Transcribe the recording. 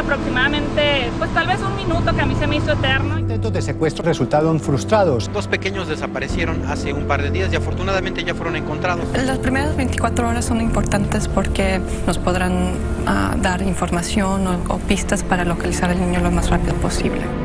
aproximadamente, pues tal vez un minuto, que a mí se me hizo eterno. Intentos de secuestro resultaron frustrados. 2 pequeños desaparecieron hace un par de días y afortunadamente ya fueron encontrados. Las primeras 24 horas son importantes porque nos podrán dar información o pistas para localizar al niño lo más rápido posible.